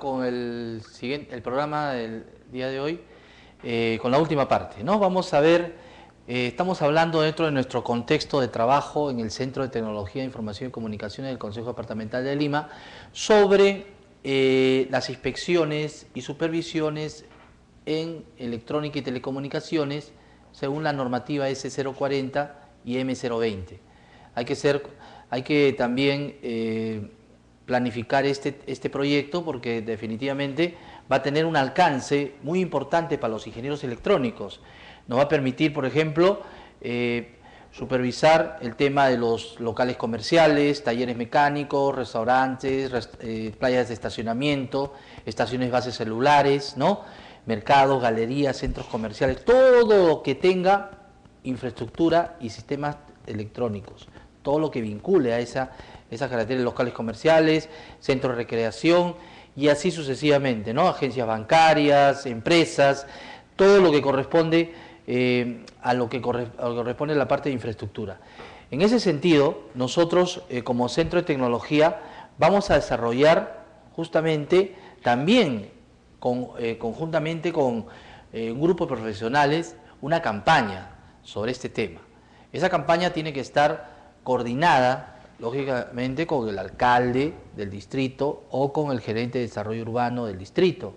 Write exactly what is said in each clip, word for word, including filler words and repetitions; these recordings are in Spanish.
con el, siguiente, el programa del día de hoy, eh, con la última parte, ¿no? Vamos a ver, eh, estamos hablando dentro de nuestro contexto de trabajo en el Centro de Tecnología, Información y Comunicaciones del Consejo Departamental de Lima sobre eh, las inspecciones y supervisiones en electrónica y telecomunicaciones según la normativa ese cero cuarenta y eme cero veinte. Hay que, ser, hay que también eh, planificar este, este proyecto porque definitivamente va a tener un alcance muy importante para los ingenieros electrónicos. Nos va a permitir, por ejemplo, eh, supervisar el tema de los locales comerciales, talleres mecánicos, restaurantes, rest, eh, playas de estacionamiento, estaciones bases celulares, ¿no? Mercados, galerías, centros comerciales, todo lo que tenga infraestructura y sistemas electrónicos, todo lo que vincule a esa, esas características, locales comerciales, centros de recreación y así sucesivamente, ¿no? Agencias bancarias, empresas, todo lo que corresponde eh, a, lo que corre, a lo que corresponde a la parte de infraestructura. En ese sentido, nosotros eh, como Centro de Tecnología vamos a desarrollar justamente también con, eh, conjuntamente con eh, un grupo de profesionales una campaña sobre este tema. Esa campaña tiene que estar coordinada, lógicamente, con el alcalde del distrito o con el gerente de desarrollo urbano del distrito,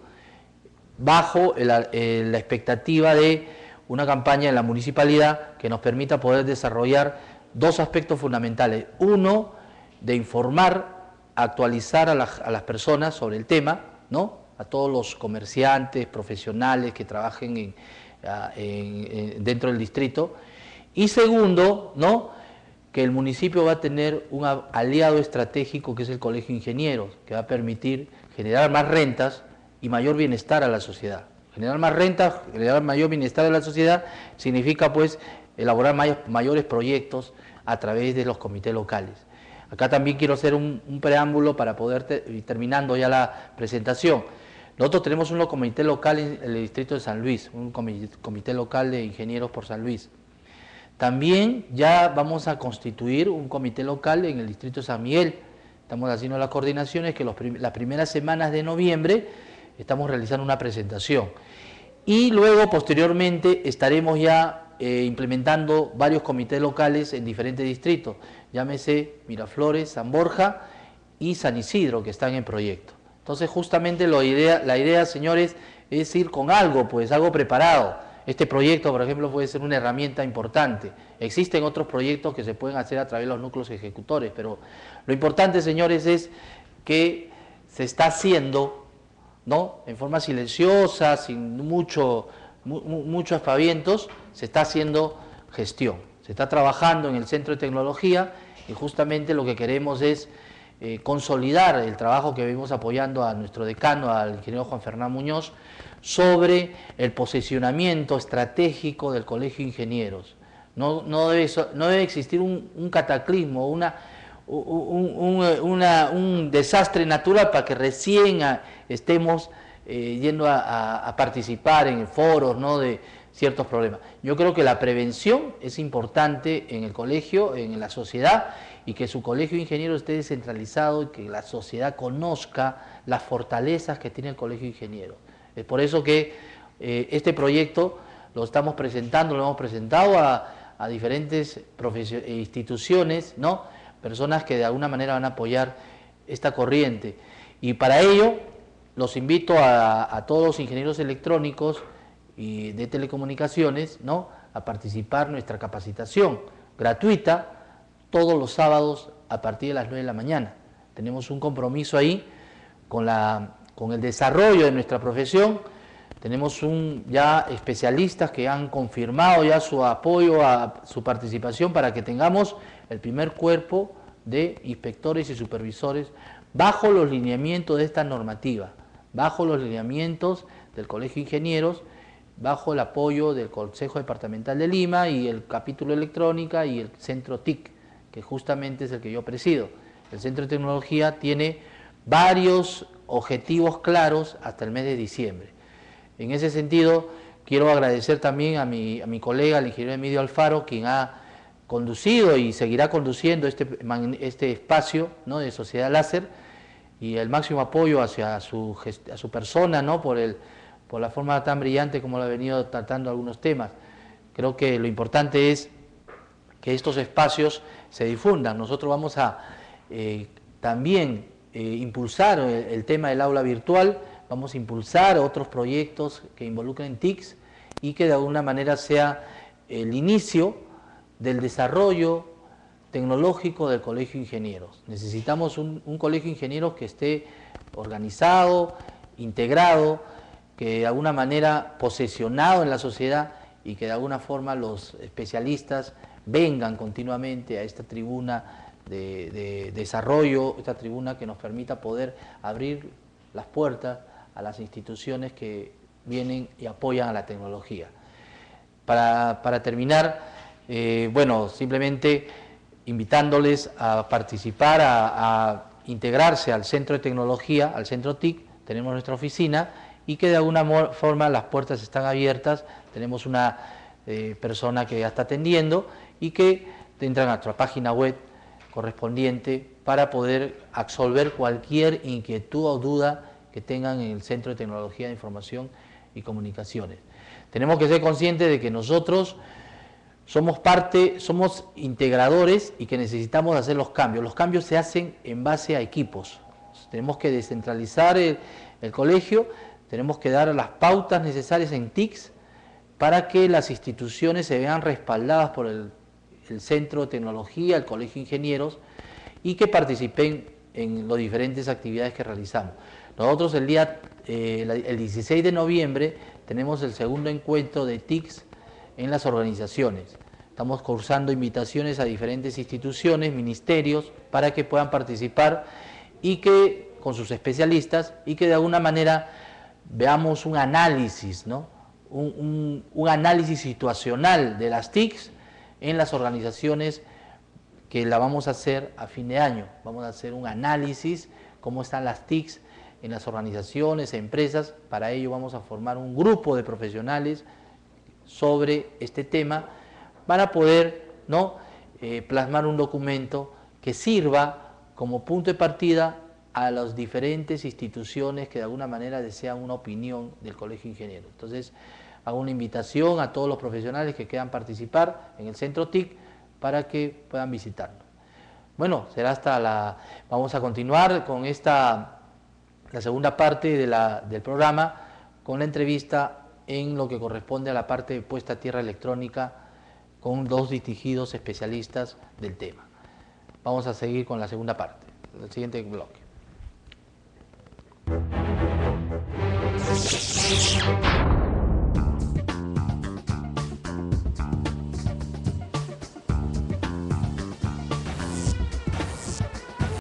bajo el, el, la expectativa de una campaña en la municipalidad que nos permita poder desarrollar dos aspectos fundamentales. Uno, de informar, actualizar a, la, a las personas sobre el tema, ¿no? A todos los comerciantes, profesionales que trabajen en, en, en, dentro del distrito. Y segundo, ¿no? Que el municipio va a tener un aliado estratégico que es el Colegio de Ingenieros, que va a permitir generar más rentas y mayor bienestar a la sociedad. Generar más rentas, generar mayor bienestar a la sociedad significa pues elaborar may mayores proyectos a través de los comités locales. Acá también quiero hacer un, un preámbulo para poder, te terminando ya la presentación. Nosotros tenemos un comité local en el distrito de San Luis, un comité, comité local de ingenieros por San Luis. También ya vamos a constituir un comité local en el distrito de San Miguel. Estamos haciendo las coordinaciones que los prim las primeras semanas de noviembre estamos realizando una presentación. Y luego, posteriormente, estaremos ya eh, implementando varios comités locales en diferentes distritos. Llámese Miraflores, San Borja y San Isidro, que están en proyecto. Entonces, justamente la idea, la idea, señores, es ir con algo, pues algo preparado. Este proyecto, por ejemplo, puede ser una herramienta importante. Existen otros proyectos que se pueden hacer a través de los núcleos ejecutores, pero lo importante, señores, es que se está haciendo, ¿no? En forma silenciosa, sin mucho, mu muchos aspavientos, se está haciendo gestión. Se está trabajando en el Centro de Tecnología y justamente lo que queremos es eh, consolidar el trabajo que venimos apoyando a nuestro decano, al ingeniero Juan Fernando Muñoz, sobre el posicionamiento estratégico del Colegio de Ingenieros. No, no, debe, no debe existir un, un cataclismo, una, un, un, una, un desastre natural para que recién a, estemos eh, yendo a, a, a participar en foros, ¿no?, de ciertos problemas. Yo creo que la prevención es importante en el colegio, en la sociedad, y que su colegio de ingenieros esté descentralizado y que la sociedad conozca las fortalezas que tiene el colegio de ingenieros. Es por eso que eh, este proyecto lo estamos presentando, lo hemos presentado a, a diferentes instituciones, ¿no?, personas que de alguna manera van a apoyar esta corriente. Y para ello los invito a, a todos los ingenieros electrónicos y de telecomunicaciones, ¿no?, a participar en nuestra capacitación gratuita todos los sábados a partir de las nueve de la mañana. Tenemos un compromiso ahí con, la, con el desarrollo de nuestra profesión. Tenemos un, ya especialistas que han confirmado ya su apoyo a su participación para que tengamos el primer cuerpo de inspectores y supervisores bajo los lineamientos de esta normativa, bajo los lineamientos del Colegio de Ingenieros, bajo el apoyo del Consejo Departamental de Lima y el capítulo electrónica y el Centro T I C, que justamente es el que yo presido. El Centro de Tecnología tiene varios objetivos claros hasta el mes de diciembre. En ese sentido, quiero agradecer también a mi, a mi colega, el ingeniero Emilio Alfaro, quien ha conducido y seguirá conduciendo este, este espacio, ¿no?, de Sociedad Láser, y el máximo apoyo hacia su, a su persona, ¿no? por, el, por la forma tan brillante como lo ha venido tratando algunos temas. Creo que lo importante es que estos espacios se difundan. Nosotros vamos a eh, también eh, impulsar el, el tema del aula virtual, vamos a impulsar otros proyectos que involucren T I Cs y que de alguna manera sea el inicio del desarrollo tecnológico del Colegio de Ingenieros. Necesitamos un, un Colegio de Ingenieros que esté organizado, integrado, que de alguna manera posesionado en la sociedad y que de alguna forma los especialistas vengan continuamente a esta tribuna de, de desarrollo, esta tribuna que nos permita poder abrir las puertas a las instituciones que vienen y apoyan a la tecnología. Para, para terminar, eh, bueno, simplemente invitándoles a participar, a, a integrarse al Centro de Tecnología, al Centro T I C, tenemos nuestra oficina y que de alguna forma las puertas están abiertas, tenemos una eh, persona que ya está atendiendo y que entran a nuestra página web correspondiente para poder absolver cualquier inquietud o duda que tengan en el Centro de Tecnología de Información y Comunicaciones. Tenemos que ser conscientes de que nosotros somos parte, somos integradores y que necesitamos hacer los cambios. Los cambios se hacen en base a equipos. Tenemos que descentralizar el, el colegio, tenemos que dar las pautas necesarias en T I Cs para que las instituciones se vean respaldadas por el, el Centro de Tecnología, el Colegio de Ingenieros y que participen en las diferentes actividades que realizamos. Nosotros el día, eh, el dieciséis de noviembre tenemos el segundo encuentro de T I Cs en las organizaciones. Estamos cursando invitaciones a diferentes instituciones, ministerios, para que puedan participar y que, con sus especialistas, y que de alguna manera veamos un análisis, ¿no? un, un, un análisis situacional de las T I Cs en las organizaciones que la vamos a hacer a fin de año. Vamos a hacer un análisis, cómo están las T I Cs en las organizaciones, empresas. Para ello vamos a formar un grupo de profesionales sobre este tema para poder ¿no? eh, plasmar un documento que sirva como punto de partida a las diferentes instituciones que de alguna manera desean una opinión del Colegio de Ingenieros. Entonces, hago una invitación a todos los profesionales que quieran participar en el Centro T I C para que puedan visitarnos. Bueno, será hasta la... Vamos a continuar con esta, la segunda parte de la, del programa, con la entrevista en lo que corresponde a la parte de puesta a tierra electrónica con dos distinguidos especialistas del tema. Vamos a seguir con la segunda parte, el siguiente bloque. Thank you.